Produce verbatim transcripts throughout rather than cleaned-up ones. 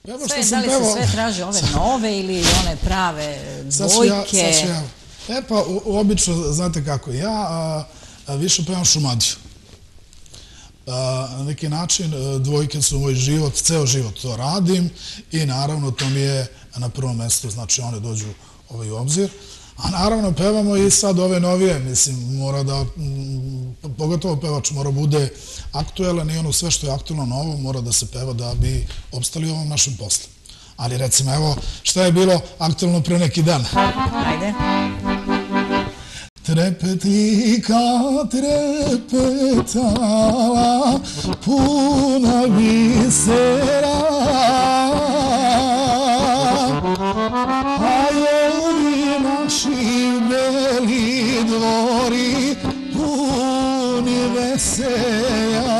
Sve, da li se sve traže ove nove ili one prave dvojke? E pa, obično, znate kako, ja više pevam Šumadiju. Na neki način dvojke su moj život, ceo život to radim i naravno to mi je na prvom mestu, znači one dođu u obzir. A naravno pevamo i sad ove novije, mislim, mora da, pogotovo pevač mora bude aktuelan i ono sve što je aktuelno novo mora da se peva da bi opstali u ovom našem poslu. Ali recimo, evo, šta je bilo aktuelno pre neki dan? Ajde. Trepetljika trepetala, puna bisera, a ovi naši beli dvori puni veselja,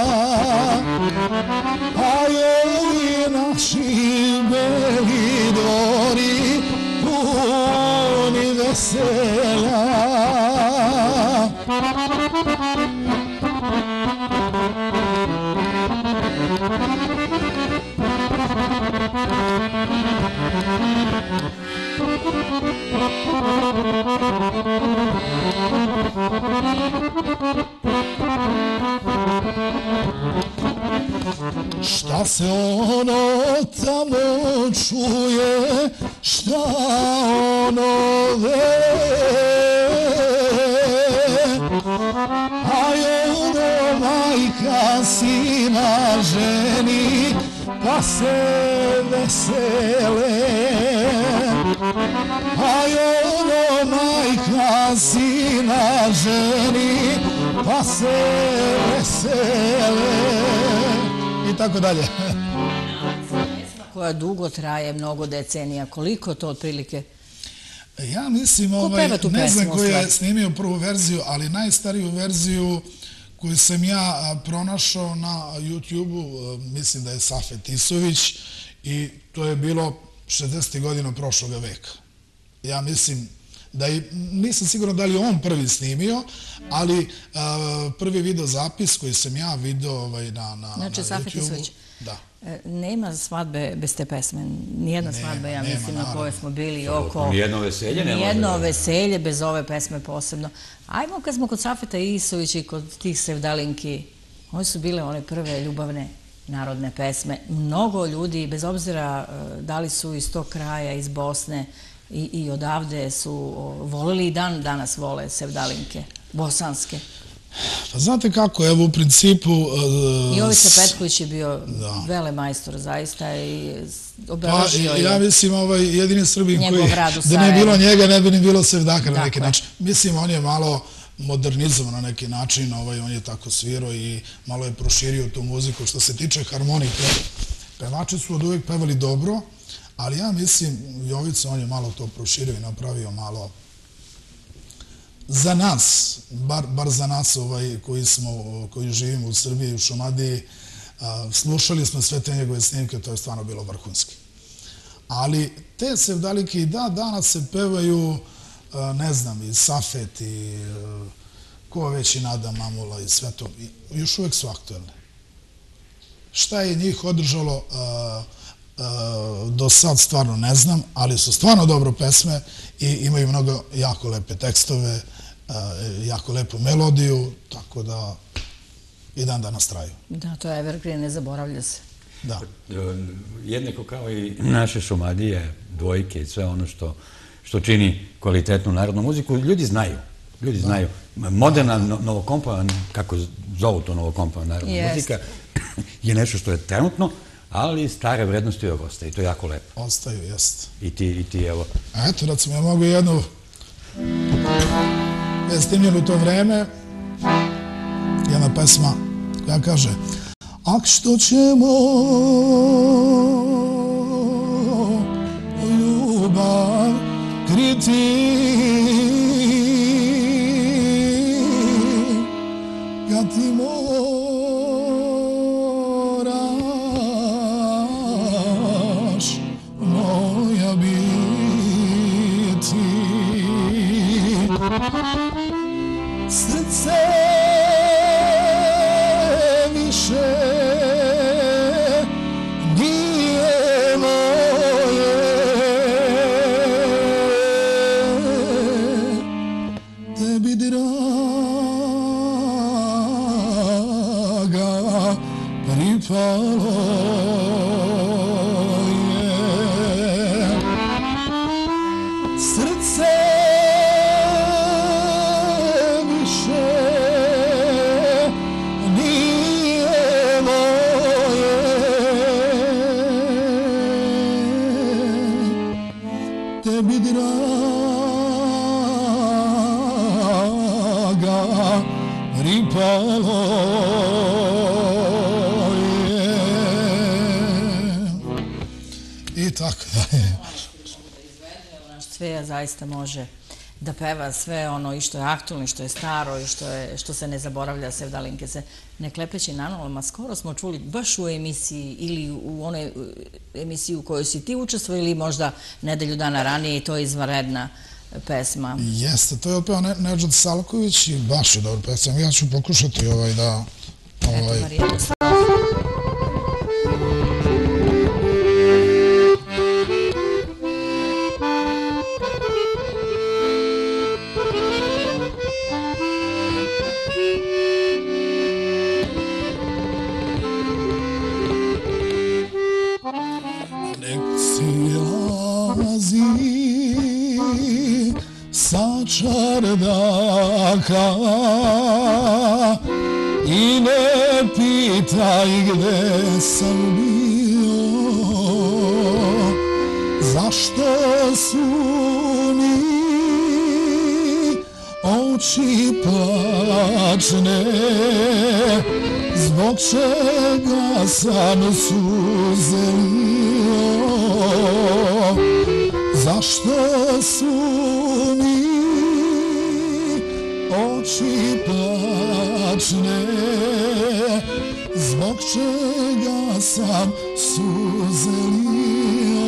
a ovi naši beli dvori puni veselja. Šta se ono tamo čuje, šta ono ve, a ono majka sina ženi, pa se vesele. A ono majka sina ženi, pa se vesele. I tako dalje. Koja dugo traje, mnogo decenija. Koliko to otprilike? Ja mislim, ne znam ko je snimio prvu verziju, ali najstariju verziju koju sam ja pronašao na YouTube-u, mislim da je Safet Isović, i to je bilo šezdesetih godina prošloga veka. Ja mislim da je, nisam siguran da li je on prvi snimio, ali prvi video zapis koji sam ja video na YouTube-u... Znači, Safet Isović. Da. Nema svadbe bez te pesme. Nijedna svadba, ja mislim, na kojoj smo bili oko... Nijedno veselje nema. Nijedno veselje bez ove pesme posebno. Ajmo kad smo kod Safeta Isovića i kod tih sevdalinki, one su bile one prve ljubavne narodne pesme. Mnogo ljudi, bez obzira da li su iz tog kraja, iz Bosne i odavde, su voleli i dan danas vole sevdalinke, bosanske. Znate kako, evo u principu... I Jovica Petković je bio velemajstor zaista i obeležio je... Ja mislim, jedini Srbin koji... Da ne bilo njega, ne bi ni bilo Sevdaka na neki način. Mislim, on je malo modernizovan na neki način, on je tako svirao i malo je proširio tu muziku. Što se tiče harmonike, pevači su od uvijek pevali dobro, ali ja mislim, Jovica, on je malo to proširio i napravio malo... Za nas, bar za nas koji živimo u Srbiji i u Šumadiji, slušali smo sve te njegove snimke, to je stvarno bilo vrhunski. Ali te sevdalinke i da, danas se pevaju, ne znam, i Safet i ko već i Nada Mamula i sve to, još uvek su aktuelne. Šta je njih održalo do sad, stvarno ne znam, ali su stvarno dobro pesme i imaju mnogo jako lepe tekstove, jako lepu melodiju, tako da i dan danas traju. Da, to je evergreen, ne zaboravlja se. Da. Jednako kao i naše Šumadije, dvojke i sve ono što čini kvalitetnu narodnu muziku, ljudi znaju. Ljudi znaju. Moderna, novokompovana, kako zovu to novokompovana narodna muzika, je nešto što je trenutno, ali stare vrednosti uvijek ostaje i to je jako lepo. Ostaju, jest. I ti, evo. Eto, recimo, ja mogu jednu snimljenu u to vreme, jedna pesma koja kaže: ak što ćemo ljubav kriti, kad ti moraš moja biti. Srce više tebi draga pripalo je. I tako dalje. Naš Cveja zaista može da peva sve ono i što je aktualno, i što je staro, i što, je, što se ne zaboravlja, sevdalinke se ne klepeći na nulama. Skoro smo čuli baš u emisiji ili u onoj emisiji u kojoj si ti učestvovao ili možda nedelju dana ranije, i to je izvanredna pesma. Jeste, to je opeo Nedžad Salković i baš je dobar pesma. Ja ću pokušati ovaj da... Eto, Marijana. Sa čardaka i ne pitaj gde sam bio, zašto su mi oči plačne, zbog čega sam suzelio, zašto su mi oči plačne, zbog čega sam suzelio,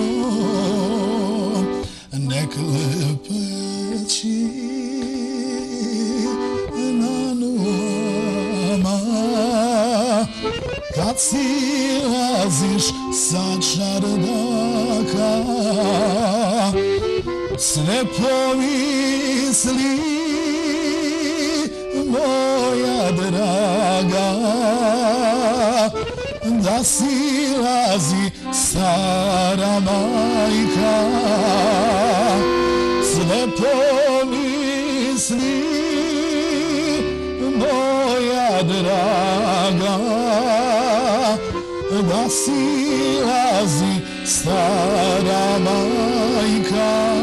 nek lepeći na nulama, kad silaziš sa čardaka, sve pomisli moja draga, da silazi stara majka, sve pomisli moja draga, da silazi stara majka.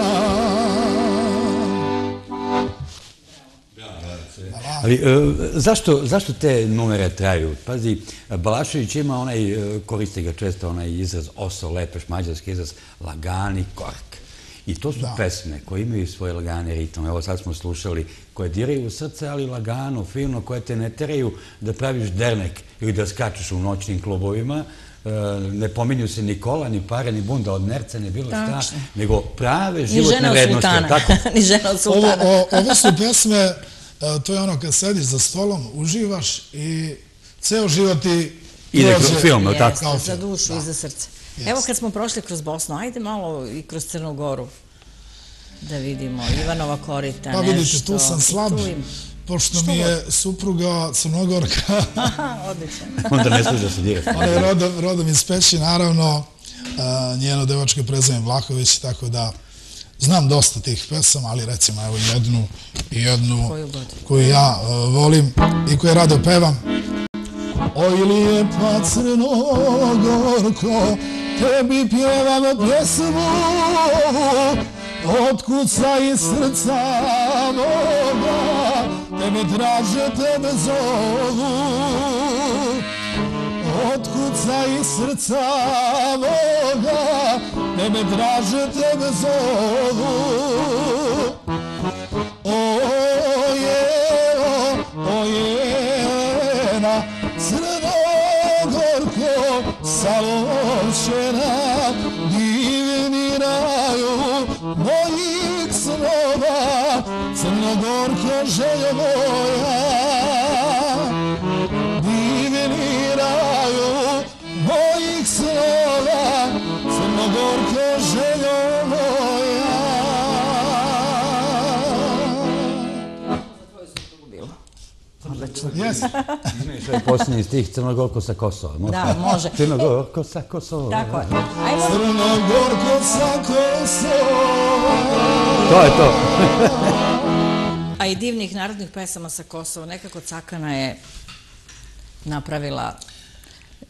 Ali zašto, zašto te numere traju? Pazi, Balašević ima onaj, koristi ga često onaj izraz oso, lepeš, mađarski izraz, lagani kork. I to su pesme koje imaju svoje lagane ritme. Evo sad smo slušali, koje diraju u srce, ali lagano, fino, koje te ne teraju da praviš dernek ili da skačeš u noćnim klubovima. Ne pominju se ni kola, ni pare, ni bunda od nerca, ne bilo šta, nego prave životne vrednosti. Ni žena od sultana. Ovo su pesme, to je ono kad sediš za stolom, uživaš i ceo život ti ide kroz film, tako? Za dušu i za srce. Evo kad smo prošli kroz Bosnu, ajde malo i kroz Crnu Goru da vidimo. Ivanova korita, nešto. Pa vidite, tu sam slab, pošto mi je supruga Crnogorka. Aha, odlično. Onda ne služa se direktno. Ona je rodom iz Peći, naravno, njeno devačko prezime Vlahović, tako da znam dosta tih pesama, ali recimo evo jednu i jednu koju ja volim i koju rado pevam. Oj lijepa Crnogorko, tebi pjevam pjesmu, otkuca iz srca moga, tebe traže, tebe zovu. Otkuca iz srca moga, tebe traže, tebe zovu. Oje, ojena, Crnogorko, salovčena, divni raju mojih snova, Crnogorko, željo moja. Divni raju mojih snova, Crnogorko, željo moja. Odlično. Jesi. To je posljednji stih, Crnogorko sa Kosova. Da, može. Crnogorko sa Kosova. Tako je. Crnogorko sa Kosova. To je to. A i divnih narodnih pesama sa Kosova. Nekako Cakana je napravila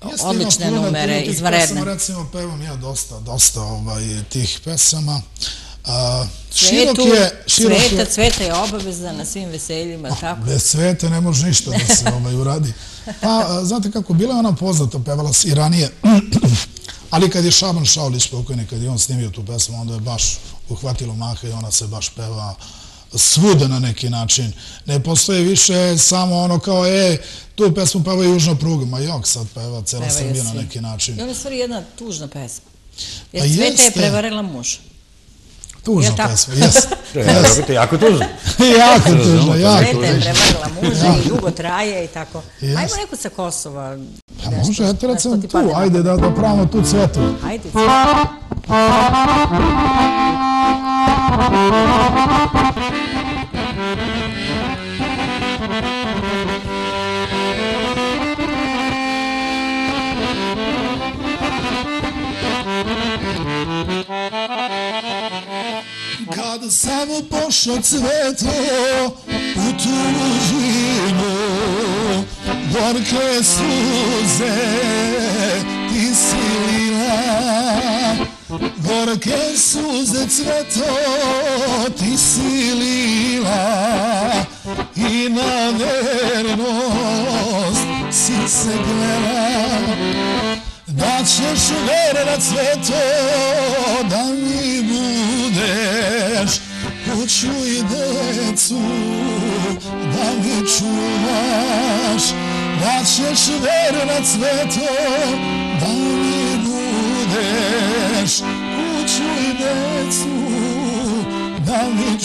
odlične numere, izvanredne. Recimo, pevam ja dosta, dosta tih pesama. Širok je... Cveta, cveta je obavezna na svim veseljima, tako? Bez cveta ne može ništa da se uradi. Pa, znate kako, bila je ona poznata, pevala se i ranije, ali kad je Šaban Šaulić pokojni, kad je on snimio tu pesmu, onda je baš uhvatilo maha i ona se baš peva svuda na neki način. Ne postoje više samo ono kao, e, tu pesmu peva Južna pruga, ma jok, sad peva cela Srbija na neki način. I ona je stvari jedna tužna pesma. Jer Cveta je prevarila muža. Tužna pesma, jes. Jako tužna. Jako tužna, jako tužna. Cveta je prevarila muža i dugo traje i tako. Ajmo neko sa Kosova. Pa može, eto recimo tu, ajde da pravimo tu Cvetu. Ajde, Cvetu. Kad sam pošao Cveto u tužinu, gorke suze ti si lila, gorke suze Cveto ti si lila i na vernost si se glela, da ćeš verna Cveto da mi budeš kuću i decu da mi čuvaš, da ćeš verna Cveto da mi budeš kuću i decu da mi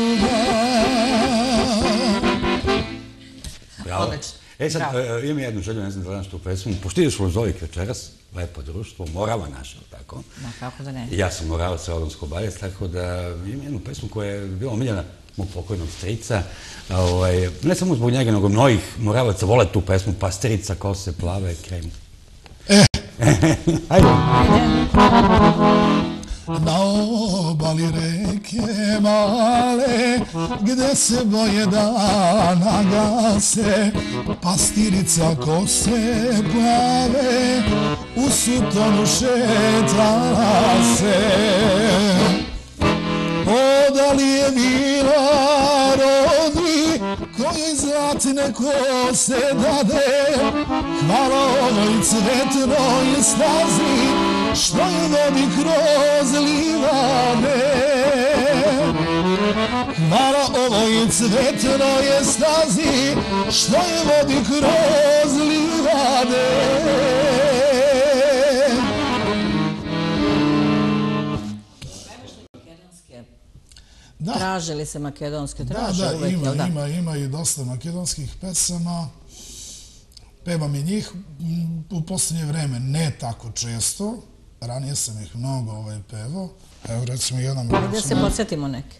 čuvaš. E sad, imam jednu želju, ne znam da danas tu pesmu. Pošto ideš u Lozovik večeras, lepo društvo, Morava naša, tako? Ma, kako da ne? Ja sam Moravac sa Odonsko-Bajac, tako da imam jednu pesmu koja je bila omiljena mog pokojnog strica. Ne samo zbog njega, nego mnogih Moravaca vole tu pesmu, pa strica, kose, plave, krem. E! Ajde! Na obali reke male, gde se boje dana gase, pastirica kose plave, u sutonu šetala se. Odali je bila rodi, koji zlatne kose dade, hvala ovoj cvetnoj stazi, što je vodi kroz livade. Hvala ovoj cvetnoj stazi, što je vodi kroz livade. Traže li se makedonske? Traže da, uvek, jel da? Ima, ima i dosta makedonskih pesama. Pevam i njih u posljednje vreme, ne tako često. Ranije sam ih mnogo pevao. Evo recimo jedan... Ajde da se podsjetimo neke.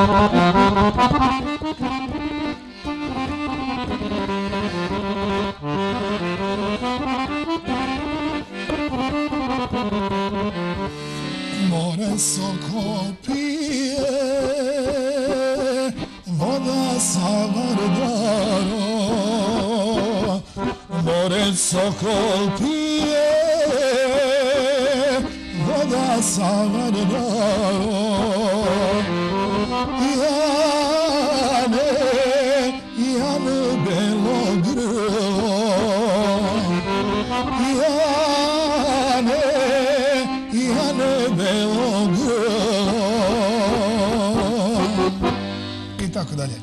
More soko pije, voda sa Vardaro. More soko pije, voda sa Vardaro. Jane, Jane belo grlo, Jane, Jane belo grlo. I tako dalje.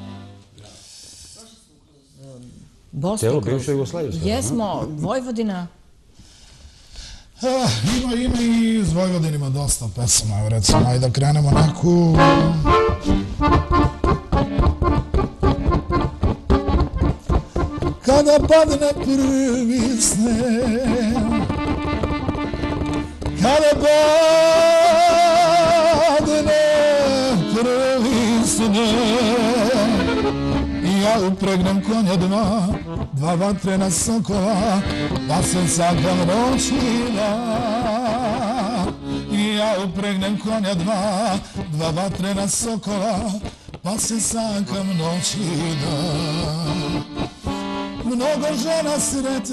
Celo bivša Jugoslavija. Jesmo, Vojvodina. Ima, ima i iz Vojvodinima dosta pesama, evo recimo, ajde da krenemo neku... Kada padne prvi sneg, kada padne prvi sneg, ja upregnem konja dva, dva vatrena sokova, da se sakam noći dan. Ja upregnem konja dva, dva vatrena sokova, pa se sakam noći dan. Mnogo žena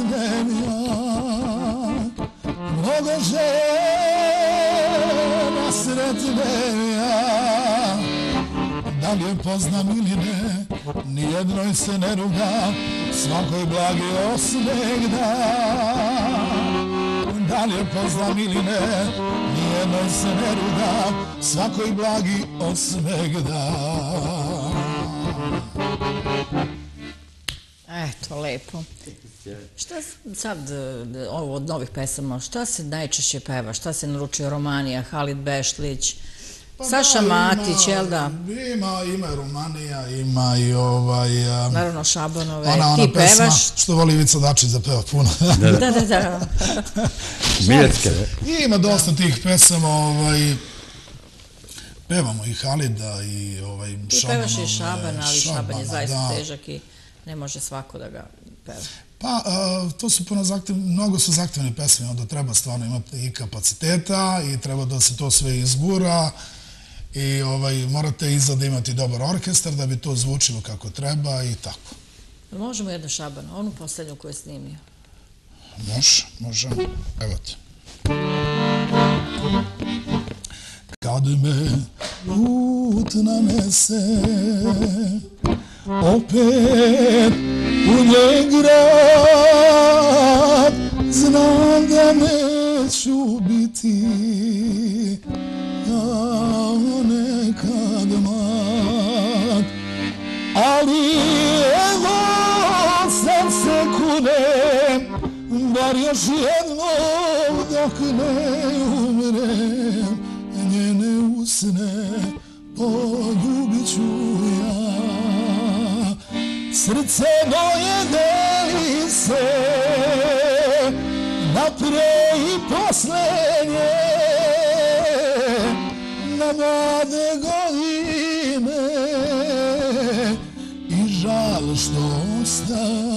sretnem ja, mnogo žena sretne ja. Da li je poznam ili ne, nijednoj se ne ruga, svakoj blagi osmeh da. Da li je poznam ili ne, nijednoj se ne ruga, svakoj blagi osmeh da. Eto, lepo. Šta sad, ovo od novih pesama, šta se najčešće peva? Šta se naručio? Romanija, Halid Bešlić, Saša Matić, jel da? Ima, ima i Romanija, ima i ovaj... Naravno Šabanove, Ona ti pevaš. pesma što voli Ivica Dačić da peva puno. Da, da, da. Miljacke, da? Ima dosta tih pesama, ovaj... Pevamo i Halida i ovaj Šabanove. Ti pevaš i Šaban, ali Šaban je zaista težak i ne može svako da ga peva. Pa, to su puno zahtevne, mnogo su zahtevne pesme, onda treba stvarno imati i kapaciteta i treba da se to sve izgura i morate iza da imati dobar orkestar da bi to zvučilo kako treba i tako. Možemo jednu Šabana, onu poslednju koju je snimio. Može, možemo. Evo te. Kad me put nanese opet u njeg grad, znam da neću biti kao nekad mlad, ali evo sam se kunem, bar još jednom dok ne umrem, njene usne poljubit ću ja. Srce moje deli se na pre i poslednje, na mlade godine i žal što ostaje